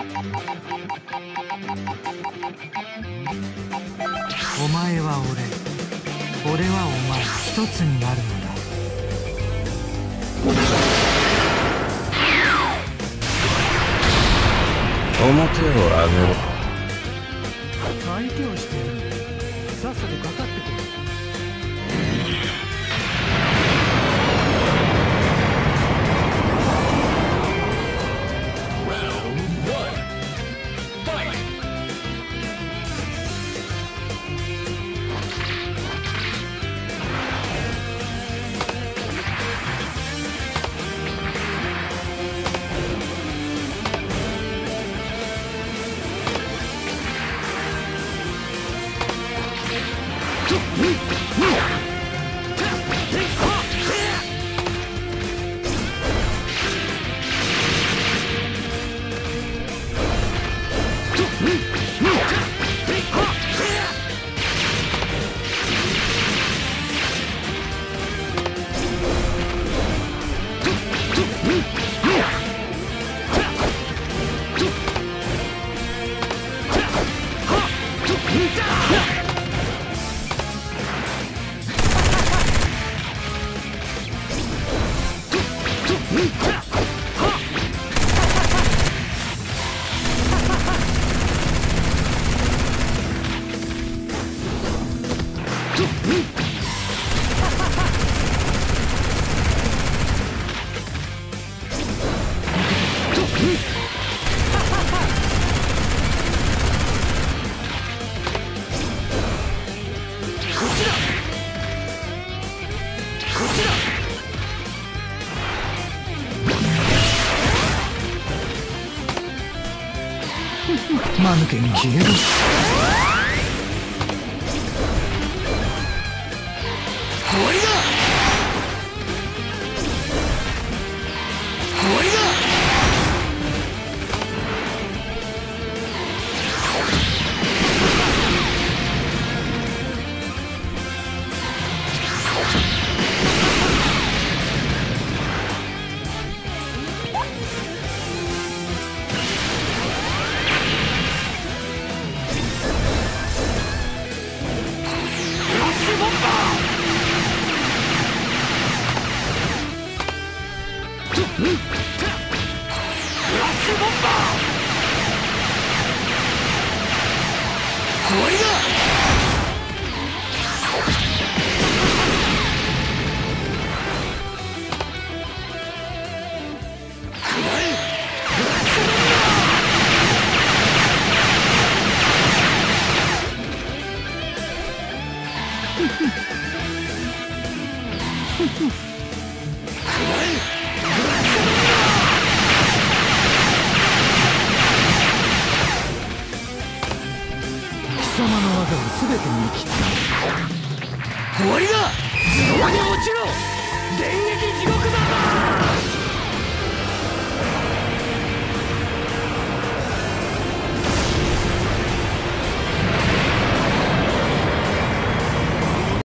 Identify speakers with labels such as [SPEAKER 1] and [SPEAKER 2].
[SPEAKER 1] お前は俺、俺はお前、一つになるのだ。
[SPEAKER 2] 表を上げろ。
[SPEAKER 1] 相手をしてやる。さっさとかかってこい。間抜けに消えろ。終わりだ。終わりだ。貴様の技を全て見切った。終わりだ。地獄に落ちろ。電撃地獄だ。